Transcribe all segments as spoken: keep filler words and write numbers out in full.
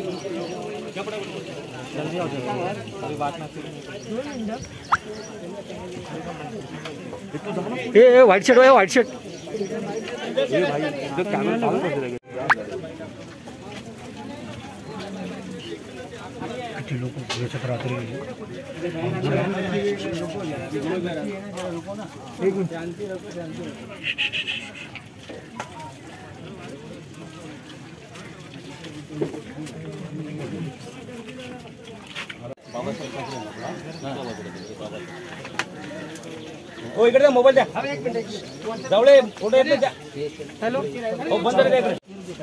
जल्दी आओ अभी बात ना ए व्हाइट शर्ट है व्हाइट शर्ट ये भाई इधर कैमरा चालू कर दे किती लोक याच्यात रात्री हो इकडे मोबाईल द्या एक मिनिट जवळे फोटो येते द्या हॅलो हो बंद कर द्या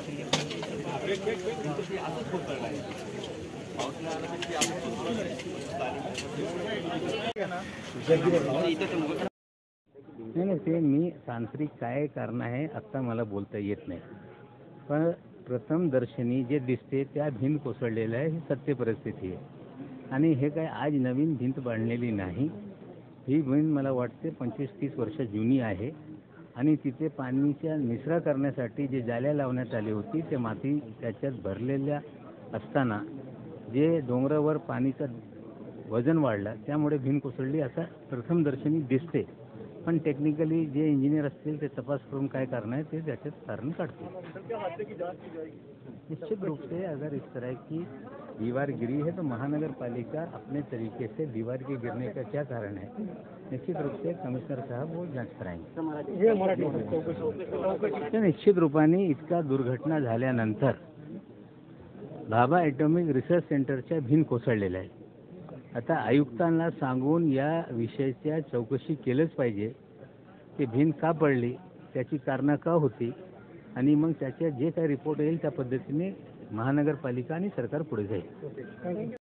नाही नाही ते मी तांत्रिक काय कारण आहे आत्ता मला बोलता येत नाही, पण प्रथम दर्शनी जे दिसते त्या भिंत कोसळलेलं आहे ही सत्य परिस्थिती आहे आणि हे काय आज नवीन भिंत बांधलेली नाही. ही भिंत मला वाटते पंचवीस तीस वर्ष जुनी आहे आणि तिथे पाणीच्या निचरा करण्यासाठी जे जाल्या लावण्यात आली होती ते माती त्याच्यात भरलेल्या असताना जे डोंगरावर पाणीचं वजन वाढलं त्यामुळे भिंत कोसळली असं प्रथमदर्शनी दिसते, पण टेक्निकली जे इंजिनियर असतील ते तपास करून काय कारण आहे ते त्याच्यात कारण काढतील. निश्चित रूप से अगर इस तरह की दीवार गिरी है तो महानगर पालिका अपने तरीके से दीवार के गिरने का क्या कारण है निश्चित रूप से कमिश्नर साहब वो जांच कराएंगे. निश्चित रूपाने इतका दुर्घटना झाल्यानंतर भाभा ॲटॉमिक रिसर्च सेंटरच्या भिंत कोसळलेल्या आहे. आता आयुक्तांना सांगून या विषयाच्या चौकशी केलंच पाहिजे की भिंत का पडली, त्याची कारणं का होती आणि मग त्याचे जे काही रिपोर्ट येईल त्या पद्धतीने महानगरपालिका आणि सरकार पुढे जाईल.